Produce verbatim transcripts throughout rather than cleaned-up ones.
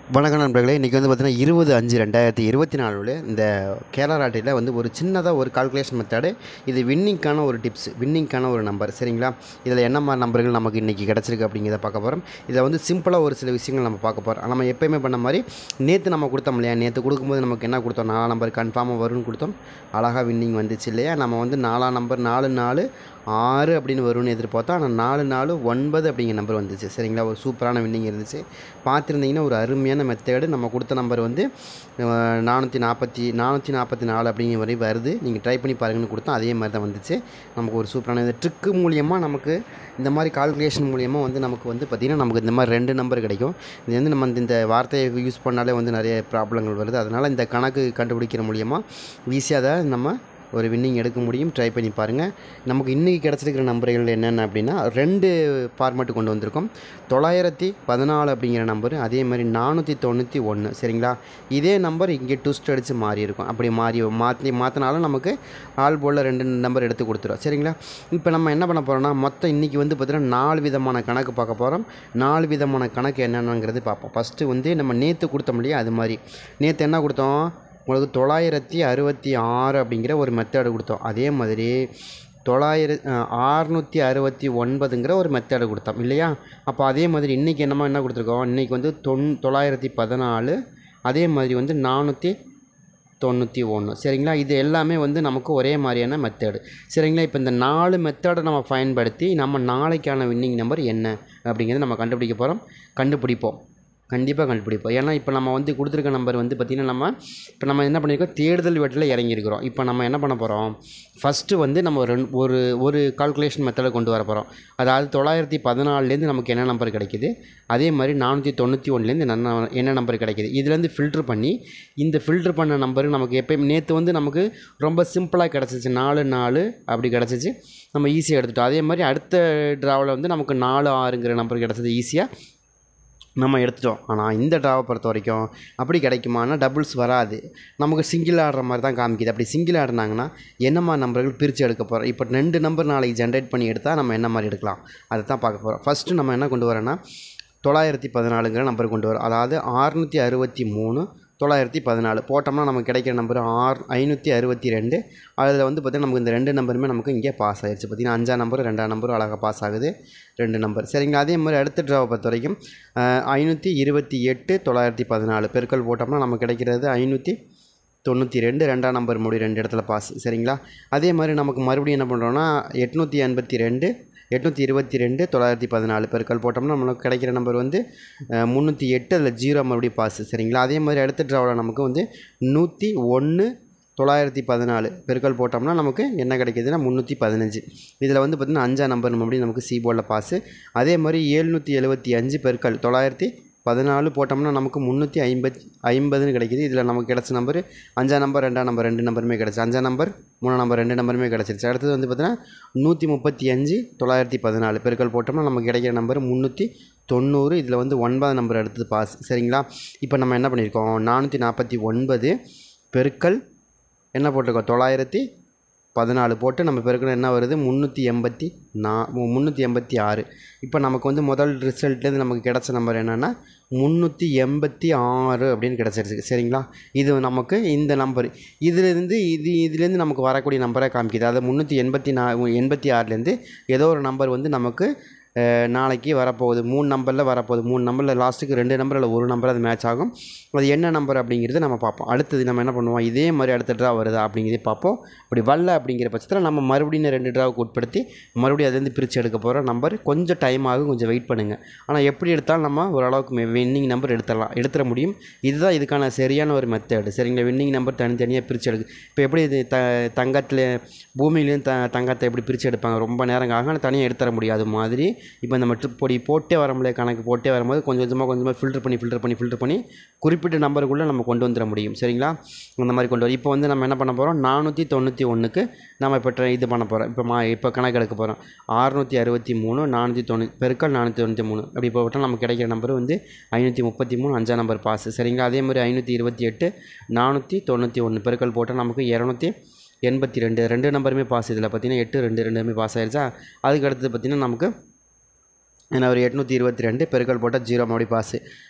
வணக்கம் நண்பர்களே. இன்றைக்கி வந்து பார்த்தீங்கன்னா இருபது அஞ்சு ரெண்டாயிரத்தி இருபத்தி நாலில் இந்த கேரளா லாட்டரியில் வந்து ஒரு சின்னதாக ஒரு கால்குலேஷன் மெத்தடு. இது வின்னிங்க்கான ஒரு டிப்ஸ், வின்னிங்க்கான ஒரு நம்பர். சரிங்களா? இதில் என்ன மாதிரி நம்பர்கள் நமக்கு இன்றைக்கி கிடச்சிருக்கு அப்படிங்கிறத பார்க்க போகிறோம். இதில் வந்து சிம்பிளாக ஒரு சில விஷயங்கள் நம்ம பார்க்க போகிறோம். நம்ம எப்போயுமே பண்ண மாதிரி நேற்று நம்ம கொடுத்தோம் இல்லையா, நேற்று கொடுக்கும்போது நமக்கு என்ன கொடுத்தோம், நாலாம் நம்பர் கன்ஃபார்மாக வரும்னு கொடுத்தோம். அழகாக வின்னிங் வந்துச்சு இல்லையா? நம்ம வந்து நாலாம் நம்பர் நாலு நாலு ஆறு அப்படின்னு வரும்னு எதிர்பார்த்தோம். ஆனால் நாலு நாலு ஒன்பது அப்படிங்கிற நம்பர் வந்துச்சு. சரிங்களா? ஒரு சூப்பரான வின்னிங் இருந்துச்சு. பார்த்துருந்தீங்கன்னா ஒரு அருமையான மெத்தேடு. நம்ம கொடுத்த நம்பர் வந்து நானூற்றி நாற்பத்தி நானூற்றி நாற்பத்தி நாலு அப்படிங்கிற வரை வருது. நீங்கள் ட்ரை பண்ணி பாருங்கன்னு கொடுத்தோம். அதே மாதிரி தான் வந்துச்சு. நமக்கு ஒரு சூப்பரான இந்த ட்ரிக்கு மூலியமாக நமக்கு இந்த மாதிரி கால்குலேஷன் மூலியமாக வந்து நமக்கு வந்து பார்த்திங்கன்னா நமக்கு இந்த மாதிரி ரெண்டு நம்பர் கிடைக்கும். இது வந்து நம்ம இந்த வார்த்தையை யூஸ் பண்ணாலே வந்து நிறைய ப்ராப்ளங்கள் வருது. அதனால் இந்த கணக்கு கண்டுபிடிக்கிற மூலியமாக ஈஸியாக அதை நம்ம ஒரு வின்னிங் எடுக்க முடியும். ட்ரை பண்ணி பாருங்கள். நமக்கு இன்றைக்கி கிடச்சிருக்கிற நம்பர்கள் என்னென்ன அப்படின்னா ரெண்டு ஃபார்மேட்டு கொண்டு வந்திருக்கோம். தொள்ளாயிரத்தி பதினாலு அப்படிங்கிற நம்பர், அதே மாதிரி நானூற்றி தொண்ணூற்றி ஒன்று. சரிங்களா? இதே நம்பர் இங்கே ட்விஸ்ட் அடித்து மாறி இருக்கும். அப்படி மாறி மாற்றி மாற்றினாலும் நமக்கு ஆல் போல் ரெண்டு நம்பர் எடுத்து கொடுத்துரும். சரிங்களா? இப்போ நம்ம என்ன பண்ண போகிறோம்னா மொத்தம் இன்றைக்கி வந்து பார்த்திங்கன்னா நாலு விதமான கணக்கு பார்க்க போகிறோம். நாலு விதமான கணக்கு என்னென்னங்கிறது பார்ப்போம். ஃபஸ்ட்டு வந்து நம்ம நேற்று கொடுத்தோம் இல்லையா, அது மாதிரி நேற்று என்ன கொடுத்தோம், உங்களுக்கு தொள்ளாயிரத்தி அறுபத்தி ஆறு அப்படிங்கிற ஒரு மெத்தேடு கொடுத்தோம். அதே மாதிரி தொள்ளாயிர ஆறுநூற்றி அறுபத்தி ஒன்பதுங்கிற ஒரு மெத்தேடு கொடுத்தோம் இல்லையா? அப்போ அதே மாதிரி இன்றைக்கி என்னமோ என்ன கொடுத்துருக்கோம், இன்றைக்கி வந்து தொன் தொள்ளாயிரத்தி பதினாலு அதே மாதிரி வந்து நானூற்றி தொண்ணூற்றி ஒன்று. சரிங்களா? இது எல்லாமே வந்து நமக்கு ஒரே மாதிரியான மெத்தேடு. சரிங்களா? இப்போ இந்த நாலு மெத்தேடை நம்ம பயன்படுத்தி நம்ம நாளைக்கான வின்னிங் நம்பர் என்ன அப்படிங்கிறத நம்ம கண்டுபிடிக்க போகிறோம். கண்டுபிடிப்போம், கண்டிப்பாக கண்டுபிடிப்போம். ஏன்னா இப்போ நம்ம வந்து கொடுத்துருக்க நம்பர் வந்து பார்த்திங்கன்னா நம்ம இப்போ நம்ம என்ன பண்ணியிருக்கோம், தேடுதல் வீட்டில் இறங்கியிருக்கிறோம். இப்போ நம்ம என்ன பண்ண போகிறோம், ஃபஸ்ட்டு வந்து நம்ம ரெண்டு ஒரு ஒரு கால்குலேஷன் மெத்தடை கொண்டு வர போகிறோம். அதாவது தொள்ளாயிரத்தி பதினாலுலேருந்து நமக்கு என்ன நம்பர் கிடைக்கிது, அதே மாதிரி நானூற்றி தொண்ணூற்றி ஒன்றுலேருந்து என்ன என்ன நம்பர் கிடைக்கிது, இதுலேருந்து ஃபில்ட்ரு பண்ணி இந்த ஃபில்ட்ரு பண்ண நம்பர் நமக்கு எப்போயும் நேற்று வந்து நமக்கு ரொம்ப சிம்பிளாக கிடச்சிச்சு, நாலு நாலு அப்படி கிடச்சிச்சு, நம்ம ஈஸியாக எடுத்துட்டோம். அதே மாதிரி அடுத்த ட்ராவில் வந்து நமக்கு நாலு ஆறுங்கிற நம்பர் கிடச்சது, ஈஸியாக நம்ம எடுத்துட்டோம். ஆனால் இந்த ட்ராவை பொறுத்த வரைக்கும் அப்படி கிடைக்குமானா டபுள்ஸ் வராது, நமக்கு சிங்கிள் ஆடுற மாதிரி தான் காமிக்குது. அப்படி சிங்கிள் ஆடினாங்கன்னா என்னம்மா நம்பர்கள் பிரித்து எடுக்க போகிறோம். இப்போ ரெண்டு நம்பர் நாளைக்கு ஜென்ரேட் பண்ணி எடுத்தால் நம்ம என்ன மாதிரி எடுக்கலாம் அதை தான் பார்க்க போகிறோம். ஃபஸ்ட்டு நம்ம என்ன கொண்டு வரோன்னா தொள்ளாயிரத்தி பதினாலுங்கிற நம்பர் கொண்டு வரோம். அதாவது ஆறுநூற்றி அறுபத்தி மூணு தொள்ளாயிரத்தி பதினாலு போட்டோம்னா நமக்கு கிடைக்கிற நம்பர் ஆறு ஐநூற்றி அறுபத்தி ரெண்டு. அதில் வந்து பார்த்திங்கன்னா நமக்கு இந்த ரெண்டு நம்பருமே நமக்கு இங்கே பாஸ் ஆகிடுச்சு. பார்த்திங்கன்னா அஞ்சாம் நம்பர் ரெண்டாம் நம்பரும் அழகாக பாஸ் ஆகுது, ரெண்டு நம்பர். சரிங்களா? அதே மாதிரி அடுத்த ட்ராவை பொறுத்த வரைக்கும் ஐநூற்றி இருபத்தி எட்டு தொள்ளாயிரத்தி பதினாலு பெருக்கல் போட்டோம்னா நமக்கு கிடைக்கிறது ஐநூற்றி தொண்ணூற்றி ரெண்டு, ரெண்டாம் நம்பர் முடி ரெண்டு இடத்துல பாஸ். சரிங்களா? அதே மாதிரி நமக்கு மறுபடியும் என்ன பண்ணுறோன்னா எட்நூற்றி எண்பத்தி ரெண்டு எட்நூற்றி இருபத்தி ரெண்டு தொள்ளாயிரத்தி பதினாலு பெருக்கல் போட்டோம்னா நமக்கு கிடைக்கிற நம்பர் வந்து முந்நூற்றி எட்டு, அதில் ஜீரோ மறுபடியும் பாஸ். சரிங்களா? அதே மாதிரி அடுத்த ட்ராவில் நமக்கு வந்து நூற்றி ஒன்று தொள்ளாயிரத்தி பதினாலு பெருக்கல் போட்டோம்னா நமக்கு என்ன கிடைக்கிதுன்னா முந்நூற்றி பதினஞ்சு. இதில் வந்து பார்த்திங்கன்னா அஞ்சாம் நம்பர் மறுபடியும் நமக்கு சி போர்டில் பாஸு. அதே மாதிரி ஏழ்நூற்றி எழுபத்தி அஞ்சு பெருக்கல் தொள்ளாயிரத்தி பதினாலு போட்டோம்னா நமக்கு முந்நூற்றி ஐம்பத்தி ஐம்பதுன்னு கிடைக்கிது. இதில் நமக்கு கிடச்ச நம்பர் அஞ்சாம் நம்பர் ரெண்டாம் நம்பர் ரெண்டு நம்பருமே கிடச்சி, அஞ்சாம் நம்பர் மூணாம் நம்பர் ரெண்டு நம்பருமே கிடச்சிருச்சு. அடுத்தது வந்து பார்த்திங்கன்னா நூற்றி முப்பத்தி அஞ்சு தொள்ளாயிரத்தி பதினாலு பெருக்கல் போட்டோம்னா நமக்கு கிடைக்கிற நம்பர் முந்நூற்றி தொண்ணூறு. இதில் வந்து ஒன்பதாம் நம்பர் எடுத்தது பாஸ். சரிங்களா? இப்போ நம்ம என்ன பண்ணியிருக்கோம், நானூற்றி நாற்பத்தி ஒன்பது பெருக்கல் என்ன போட்டிருக்கோம் தொள்ளாயிரத்தி பதினாலு போட்டு நம்ம பெருக்கணும் என்ன வருது, முந்நூற்றி எண்பத்தி நா முந்நூற்றி எண்பத்தி ஆறு. இப்போ நமக்கு வந்து முதல் ரிசல்ட்லேருந்து நமக்கு கிடச்ச நம்பர் என்னென்னா முந்நூற்றி எண்பத்தி ஆறு அப்படின்னு கிடச்சிருச்சு. சரிங்களா? இது நமக்கு இந்த நம்பர் இதிலேருந்து இது இதுலேருந்து நமக்கு வரக்கூடிய நம்பரை காமிக்குது. அதாவது முந்நூற்றி எண்பத்தி நா எண்பத்தி ஆறுலேருந்து ஏதோ ஒரு நம்பர் வந்து நமக்கு நாளைக்கு வரப்போகுது, மூணு நம்பரில் வரப்போகுது. மூணு நம்பரில் லாஸ்ட்டுக்கு ரெண்டு நம்பரில் ஒரு நம்பர் அது மேட்ச் ஆகும். அது என்ன நம்பர் அப்படிங்கிறது நம்ம பார்ப்போம். அடுத்தது நம்ம என்ன பண்ணுவோம், இதே மாதிரி அடுத்த ட்ரா வருதா அப்படிங்கிறத பார்ப்போம். அப்படி வரல அப்படிங்கிற பட்சத்தில் நம்ம மறுபடியும் ரெண்டு ட்ராவுக்கு உட்படுத்தி மறுபடியும் அதுலேருந்து பிரித்து எடுக்க போகிற நம்பர் கொஞ்சம் டைம் ஆகும், கொஞ்சம் வெயிட் பண்ணுங்கள். ஆனால் எப்படி எடுத்தாலும் நம்ம ஓரளவுக்கு வின்னிங் நம்பர் எடுத்துடலாம், எடுத்துட முடியும். இதுதான் இதுக்கான சரியான ஒரு மெத்தேடு. சரிங்களா? வின்னிங் நம்பர் தனித்தனியாக பிரித்து எடுக்கு. இப்போ எப்படி இது த தங்கத்தில் பூமியிலேயும் த தங்கத்தை எப்படி பிரித்து எடுப்பாங்க, ரொம்ப நேரம் ஆகும், ஆனால் தனியாக எடுத்துட முடியாது மாதிரி. இப்போ நம்ம ட்ரிப் பொடி போட்டே வர முடியாது, கணக்கு போட்டே வரும்போது கொஞ்சம் கொஞ்சமாக கொஞ்சமாக ஃபில்டர் பண்ணி ஃபில்டர் பண்ணி ஃபில்டர் பண்ணி குறிப்பிட்ட நம்பருக்குள்ளே நம்ம கொண்டு வந்துட முடியும். சரிங்களா? அந்த மாதிரி கொண்டு வரும். இப்போ வந்து நம்ம என்ன பண்ண போகிறோம், நானூற்றி தொண்ணூற்றி ஒன்றுக்கு நம்ம இப்போ இது பண்ண போகிறோம். இப்போ மா இப்போ கணக்கு எடுக்க போகிறோம். ஆறுநூற்றி அறுபத்தி மூணு நானூற்றி தொண்ணூற்றி பெருக்கல் நானூற்றி தொண்ணூற்றி மூணு அப்படி போட்டால் நமக்கு கிடைக்கிற நம்பர் வந்து ஐநூற்றி முப்பத்தி மூணு, அஞ்சாம் நம்பர் பாஸ். சரிங்களா? அதே மாதிரி ஐநூற்றி இருபத்தி எட்டு நானூற்றி தொண்ணூற்றி ஒன்று பெருக்கல் போட்டால் நமக்கு இரநூத்தி எண்பத்தி ரெண்டு ரெண்டு நம்பருமே பாஸ். இதில் பார்த்திங்கன்னா எட்டு ரெண்டு ரெண்டுமே பாஸ் ஆகிடுச்சா. அதுக்கு அடுத்தது பார்த்திங்கன்னா நமக்கு ஏன்னா ஒரு எட்நூற்றி இருபத்தி ரெண்டு பெருக்கல் போட்டால் ஜீரோ மறுபடி பாஸு.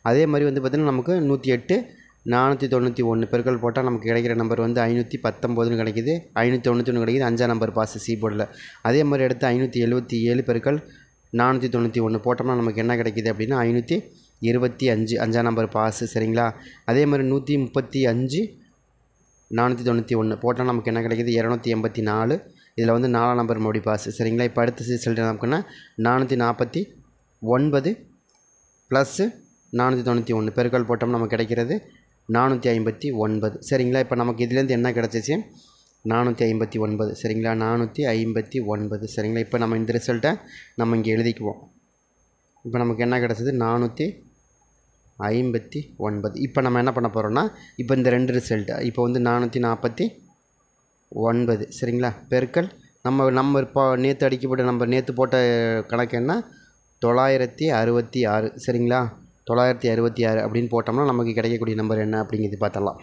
அதே மாதிரி வந்து பார்த்திங்கன்னா நமக்கு நூற்றி எட்டு நானூற்றி தொண்ணூற்றி ஒன்று பெருக்கல் போட்டால் நமக்கு கிடைக்கிற நம்பர் வந்து ஐநூற்றி பத்தொம்போதுன்னு கிடைக்கிது. ஐநூற்றி தொண்ணூற்றி ஒன்று கிடைக்கிது. அஞ்சாம் நம்பர் பாஸ் சி போர்டில். அதே மாதிரி எடுத்து ஐநூற்றி எழுபத்தி ஏழு பெருக்கல் நானூற்றி தொண்ணூற்றி ஒன்று போட்டோம்னா நமக்கு என்ன கிடைக்கிது அப்படின்னா ஐநூற்றி இருபத்தி அஞ்சு அஞ்சாம் நம்பர் பாஸு. சரிங்களா? அதே மாதிரி நூற்றி முப்பத்தி அஞ்சு நானூற்றி தொண்ணூற்றி ஒன்று போட்டால் நமக்கு என்ன கிடைக்கிது இரநூத்தி எண்பத்தி நாலு. இதில் வந்து நாலாம் நம்பர் மறுபடி பாஸு. சரிங்களா? இப்போ அடுத்த ரிசல்ட் நமக்குன்னா நானூற்றி நாற்பத்தி ஒன்பது ப்ளஸ்ஸு நானூற்றி தொண்ணூற்றி ஒன்று பெருக்கல் போட்டோம்னா நமக்கு கிடைக்கிறது நானூற்றி ஐம்பத்தி ஒன்பது. சரிங்களா? இப்போ நமக்கு இதுலேருந்து என்ன கிடச்சிச்சு நானூற்றி ஐம்பத்தி ஒன்பது. சரிங்களா? நானூற்றி ஐம்பத்தி ஒன்பது. சரிங்களா? இப்போ நம்ம இந்த ரிசல்ட்டை நம்ம இங்கே எழுதிக்குவோம். இப்போ நமக்கு என்ன கிடச்சிது நானூற்றி ஐம்பத்தி ஒன்பது. இப்போ நம்ம என்ன பண்ண போகிறோம்னா இப்போ இந்த ரெண்டு ரிசல்ட்டு இப்போ வந்து நானூற்றி நாற்பத்தி ஒன்பது. சரிங்களா? பெருக்கல் நம்ம நம்ம இப்போ நேற்று அடிக்கப்பட்ட நம்ம நேற்று போட்ட கணக்கு என்ன தொள்ளாயிரத்தி அறுபத்தி ஆறு. சரிங்களா? தொள்ளாயிரத்தி அறுபத்தி ஆறு அப்படின்னு போட்டோம்னா நமக்கு கிடைக்கக்கூடிய நம்பர் என்ன அப்படிங்கிறது பார்த்தலாம்.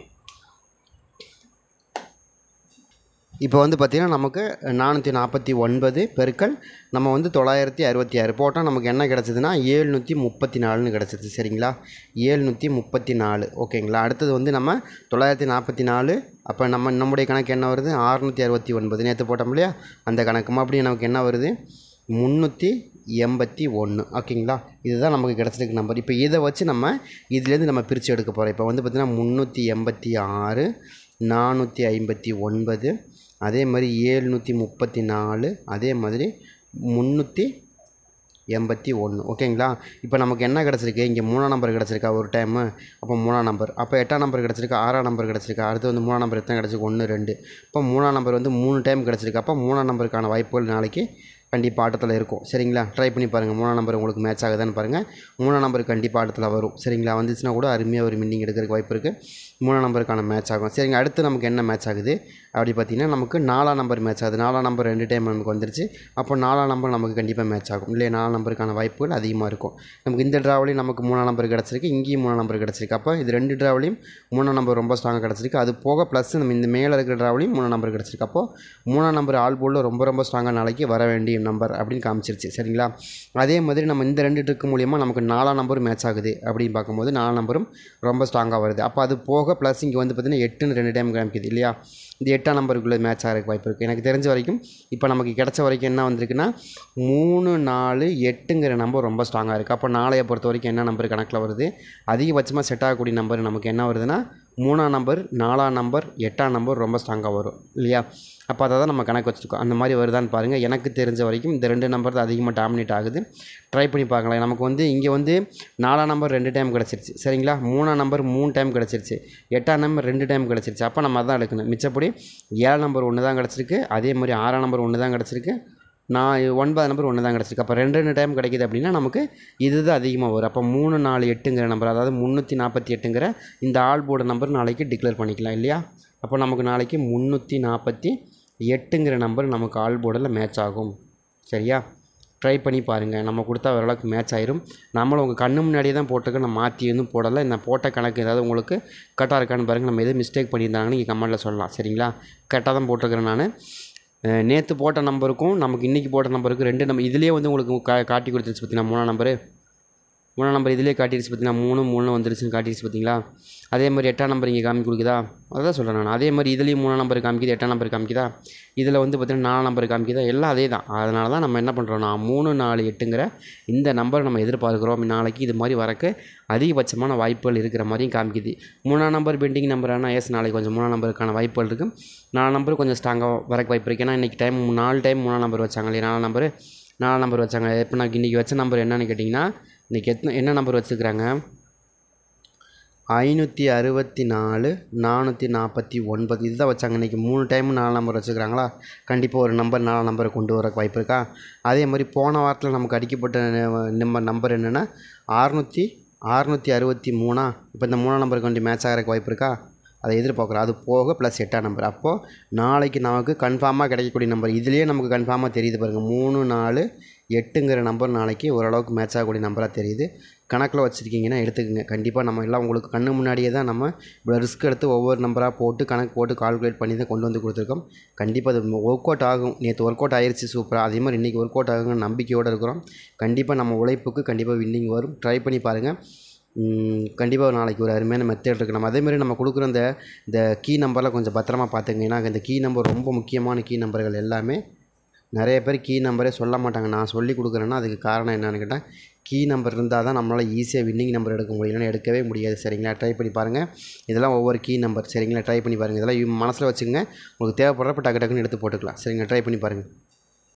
இப்போ வந்து பார்த்திங்கன்னா நமக்கு நானூற்றி நாற்பத்தி ஒன்பது பெருக்கல் நம்ம வந்து தொள்ளாயிரத்தி அறுபத்தி ஆறு போட்டால் நமக்கு என்ன கிடச்சிதுன்னா ஏழ்நூற்றி முப்பத்தி நாலுன்னு கிடச்சிது. சரிங்களா? ஏழ்நூற்றி முப்பத்தி நாலு. ஓகேங்களா? அடுத்தது வந்து நம்ம தொள்ளாயிரத்தி நாற்பத்தி நாலு அப்போ நம்ம நம்முடைய கணக்கு என்ன வருது அறுநூற்றி அறுபத்தி ஒன்பது நேற்று போட்டோம் இல்லையா அந்த கணக்கு அப்படி நமக்கு என்ன வருது முந்நூற்றி எண்பத்தி ஒன்று. ஓகேங்களா? இதுதான் நமக்கு கிடச்சிருக்க நம்பர். இப்போ இதை வச்சு நம்ம இதுலேருந்து நம்ம பிரித்து எடுக்க போகிறோம். இப்போ வந்து பார்த்திங்கன்னா முந்நூற்றி எண்பத்தி ஆறு நானூற்றி ஐம்பத்தி ஒன்பது அதே மாதிரி ஏழ்நூற்றி முப்பத்தி நாலு அதே மாதிரி முந்நூற்றி எண்பத்தி ஒன்று. ஓகேங்களா? இப்போ நமக்கு என்ன கிடச்சிருக்கு இங்கே மூணாம் நம்பர் கிடச்சிருக்கா ஒரு டைமு. அப்போ மூணாம் நம்பர் அப்போ எட்டாம் நம்பர் கிடச்சிருக்கு ஆறாம் நம்பர் கிடச்சிருக்கு. அடுத்து வந்து மூணாம் நம்பர் எத்தனை கிடச்சிருக்கு ஒன்று ரெண்டு. இப்போ மூணாம் நம்பர் வந்து மூணு டைம் கிடச்சிருக்கு. அப்போ மூணாம் நம்பருக்கான வாய்ப்புகள் நாளைக்கு கண்டிப்பாக ஆட்டத்தில் இருக்கும். சரிங்களா? ட்ரை பண்ணி பாருங்கள். மூணாம் நம்பர் உங்களுக்கு மேட்ச் ஆகுதான்னு பாருங்கள். மூணாம் நம்பர் கண்டிப்பாக ஆட்டத்தில் வரும். சரிங்களா? வந்துச்சுன்னா கூட அருமையாக ஒரு மின்னிங் எடுக்கிறதுக்கு வாய்ப்பு இருக்குது. மூணாம் நம்பருக்கான மேட்ச் ஆகும். சரிங்க? அடுத்து நமக்கு என்ன மேட்ச் ஆகுது அப்படி பார்த்திங்கன்னா நமக்கு நாலாம் நம்பர் மேட்ச் ஆகுது. நாலாம் நம்பர் ரெண்டு டைம் நமக்கு வந்துருச்சு. அப்போ நாலாம் நம்பர் நமக்கு கண்டிப்பாக மேட்ச் ஆகும் இல்லையா? நாலாம் நம்பருக்கான வாய்ப்புகள் அதிகமாக இருக்கும். நமக்கு இந்த ட்ராவலையும் நமக்கு மூணாம் நம்பர் கிடச்சிருக்கு. இங்கேயும் மூணாம் நம்பர் கிடச்சிருக்கு. அப்போ இது ரெண்டு ட்ராவலையும் மூணாம் நம்பர் ரொம்ப ஸ்ட்ராங்காக கிடச்சிருக்கு. அது போக ப்ளஸ் நம்ம இந்த மேலே இருக்கிற ட்ராவலையும் மூணாம் நம்பர் கிடச்சிருக்கு. அப்போது மூணாம் நம்பர் ஆல் போர்டில் ரொம்ப ரொம்ப ஸ்ட்ராங்காக நாளைக்கு வர வேண்டிய நம்பர் அப்படின்னு காமிச்சிருச்சு. சரிங்களா? அதே மாதிரி நம்ம இந்த ரெண்டு ட்ரிக்கு மூலியமாக நமக்கு நாலாம் நம்பரும் மேட்ச் ஆகுது அப்படின்னு பார்க்கும்போது நாலாம் நம்பரும் ரொம்ப ஸ்ட்ராங்காக வருது. அப்போ அது போக ப்ளஸ் இங்கே வந்து பார்த்திங்கன்னா எட்டுன்னு ரெண்டு டைம் காமிக்குது இல்லையா? இந்த எட்டாம் நம்பருக்குள்ளே மேட்ச் ஆகிறதுக்கு வாய்ப்பு இருக்குது. எனக்கு தெரிஞ்ச வரைக்கும் இப்போ நமக்கு கிடச்ச வரைக்கும் என்ன வந்திருக்குன்னா மூணு நாலு எட்டுங்கிற நம்பர் ரொம்ப ஸ்ட்ராங்காக இருக்குது. அப்போ நாளையை பொறுத்த வரைக்கும் என்ன நம்பர் கணக்கில் வருது அதிகபட்சமாக செட் ஆகக்கூடிய நம்பர் நமக்கு என்ன வருதுன்னா மூணாம் நம்பர் நாலாம் நம்பர் எட்டாம் நம்பர் ரொம்ப ஸ்ட்ராங்காக வரும் இல்லையா? அப்போ அதை தான் நம்ம கணக்கு வச்சுருக்கோம். அந்த மாதிரி வருதான்னு பாருங்கள். எனக்கு தெரிஞ்ச வரைக்கும் இந்த ரெண்டு நம்பர் தான் அதிகமாக டாமினேட் ஆகுது. ட்ரை பண்ணி பார்க்கலாம். நமக்கு வந்து இங்கே வந்து நாலாம் நம்பர் ரெண்டு டைம் கிடச்சிருச்சு. சரிங்களா? மூணாம் நம்பர் மூணு டைம் கிடச்சிருச்சு. எட்டாம் நம்பர் ரெண்டு டைம் கிடச்சிருச்சு. அப்போ நம்ம அதான் எடுக்கணும். மிச்சப்படி ஏழாம் நம்பர் ஒன்று தான் கிடச்சிருக்கு. அதே மாதிரி ஆறாம் நம்பர் ஒன்று தான் கிடச்சிருக்கு. நான் ஒன்பது நம்பர் ஒன்று தான் கிடச்சிருக்கு. அப்போ ரெண்டு ரெண்டு டைம் கிடைக்கிது அப்படின்னா நமக்கு இது தான் அதிகமாக வரும். அப்போ மூணு நாலு எட்டுங்கிற நம்பர் அதாவது முந்நூற்றி நாற்பத்தி எட்டுங்கிற இந்த ஆல் போர்டு நம்பர் நாளைக்கு டிக்ளேர் பண்ணிக்கலாம் இல்லையா? அப்போ நமக்கு நாளைக்கு முந்நூற்றி நாற்பத்தி எட்டுங்கிற நம்பர் நமக்கு ஆல் போர்டில் மேட்ச் ஆகும். சரியா? ட்ரை பண்ணி பாருங்கள். நம்ம கொடுத்தா ஓரளவுக்கு மேட்ச் ஆயிரும். நம்மளும் உங்கள் கண்ணு முன்னாடியே தான் போட்டிருக்கேன். நான் மாற்றி எதுவும் போடலை. நான் போட்ட கணக்கு ஏதாவது உங்களுக்கு கரெக்டாக இருக்கான்னு பாருங்கள். நம்ம எதுவும் மிஸ்டேக் பண்ணியிருந்தாங்கன்னு நீங்கள் கமெண்ட்டில் சொல்லலாம். சரிங்களா? கரெக்டாக தான் போட்டிருக்கிறேன் நான். நேற்று போட்ட நம்பருக்கும் நமக்கு இன்றைக்கி போட்ட நம்பருக்கும் ரெண்டு நம்பர் இதுலேயே வந்து உங்களுக்கு கா காட்டி கொடுத்துருச்சு பார்த்தீங்கன்னா மூணாம் நம்பரு மூணாம் நம்பர் இதிலே காட்டிடுச்சு பார்த்தீங்கன்னா மூணு மூணு வந்துருச்சுன்னு காட்டிடுச்சு பார்த்தீங்களா? அதே மாதிரி எட்டாம் நம்பர் இங்கே காமி கொடுக்குதா? அதான் சொல்கிறேன் நான். அதே மாதிரி இதுலேயும் மூணாம் நம்பர் காமிக்குது எட்டாம் நம்பர் காமிக்குதா? இதில் வந்து பார்த்திங்கன்னா நாலாம் நம்பர் காமிக்குதா? எல்லாம் அதே தான். அதனால தான் நம்ம என்ன பண்ணுறோம்னா மூணு நாலு எட்டுங்கிற இந்த நம்பர் நம்ம எதிர்பார்க்குறோம். நாளைக்கு இது மாதிரி வரக்கு அதிகபட்சமான வாய்ப்புகள் இருக்கிற மாதிரியும் காமிக்குது. மூணாம் நம்பர் பெண்டிங் நம்பர் ஆனால் எஸ் நாளைக்கு கொஞ்சம் மூணாம் நம்பருக்கான வாய்ப்புகள் இருக்குது. நாலு நம்பர் கொஞ்சம் ஸ்ட்ராங்காக வரக்கு வாய்ப்பு இருக்குது. ஏன்னா இன்றைக்கி டைம் நாலு டைம் மூணாம் நம்பர் வச்சாங்க இல்லையா? நாலாம் நம்பர் நாலாம் நம்பர் வச்சாங்க. இப்போ நான் இன்றைக்கி வச்ச நம்பர் என்னன்னு கேட்டிங்கன்னா இன்றைக்கி எத்தனை என்ன நம்பர் வச்சுருக்குறாங்க ஐநூற்றி அறுபத்தி நாலு நானூற்றி நாற்பத்தி ஒன்பது இதுதான் வச்சாங்க. இன்றைக்கி மூணு டைமும் நாலு நம்பர் வச்சுக்கிறாங்களா? கண்டிப்பாக ஒரு நம்பர் நாலு நம்பரை கொண்டு வரக்கு வாய்ப்பு இருக்கா? அதே மாதிரி போன வாரத்தில் நமக்கு அடிக்கப்பட்ட நம்ம நம்பர் என்னென்னா அறுநூற்றி அறுநூற்றி அறுபத்தி மூணா இப்போ இந்த மூணாம் நம்பருக்கு வந்து மேட்ச் ஆகிறக்கு வாய்ப்பு இருக்கா? அதை எதிர்பார்க்குறோம். அது போக ப்ளஸ் எட்டாம் நம்பர். அப்போது நாளைக்கு நமக்கு கன்ஃபார்மாக கிடைக்கக்கூடிய நம்பர் இதுலேயே நமக்கு கன்ஃபார்மாக தெரியுது பாருங்கள். மூணு நாலு எட்டுங்கிற நம்பர் நாளைக்கு ஓரளவுக்கு மேட்ச் ஆகக்கூடிய நம்பராக தெரியுது. கணக்கில் வச்சுருக்கீங்கன்னா எடுத்துக்கோங்க. கண்டிப்பாக நம்ம எல்லாம் உங்களுக்கு கண்ணு முன்னாடியே தான் நம்ம இவ்வளோ ரிஸ்க் எடுத்து ஒவ்வொரு நம்பராக போட்டு கணக்கு போட்டு கால்குலேட் பண்ணி தான் கொண்டு வந்து கொடுத்துருக்கோம். கண்டிப்பாக அது ஒர்க் அவுட் ஆகும். நேற்று ஒர்க் அவுட் ஆயிடுச்சு சூப்பராக. அதே மாதிரி இன்றைக்கி ஒர்க் அவுட் ஆகுங்க நம்பிக்கையோடு இருக்கிறோம். கண்டிப்பாக நம்ம உழைப்புக்கு கண்டிப்பாக வின்னிங் வரும். ட்ரை பண்ணி பாருங்கள். கண்டிப்பாக நாளைக்கு ஒரு அருமையான மெத்தட் இருக்குது. நம்ம அதேமாதிரி நம்ம கொடுக்குற இந்த இந்த கீ நம்பர்லாம் கொஞ்சம் பத்திரமா பார்த்துங்க. ஏன்னா இந்த கீ நம்பர் ரொம்ப முக்கியமான கீ நம்பர்கள் எல்லாமே நிறைய பேர் கீ நம்பரே சொல்ல மாட்டாங்க. நான் சொல்லி கொடுக்குறேன்னா அதுக்கு காரணம் என்னென்னு கேட்டால், கீ நம்பர் இருந்தால் தான் நம்மளால் ஈஸியாக வின்னிங் நம்பர் எடுக்க முடியும், இல்லைன்னா எடுக்கவே முடியாது. சரிங்களா? ட்ரை பண்ணி பாருங்கள். இதெல்லாம் ஒவ்வொரு கீ நம்பர். சரிங்களா? ட்ரை பண்ணி பாருங்கள். இதெல்லாம் மனசில் வச்சுக்கோங்க. உங்களுக்கு தேவைப்படுறப்ப டக்கு டக்குன்னு எடுத்து போட்டுக்கலாம். சரிங்களா? ட்ரை பண்ணி பாருங்கள்.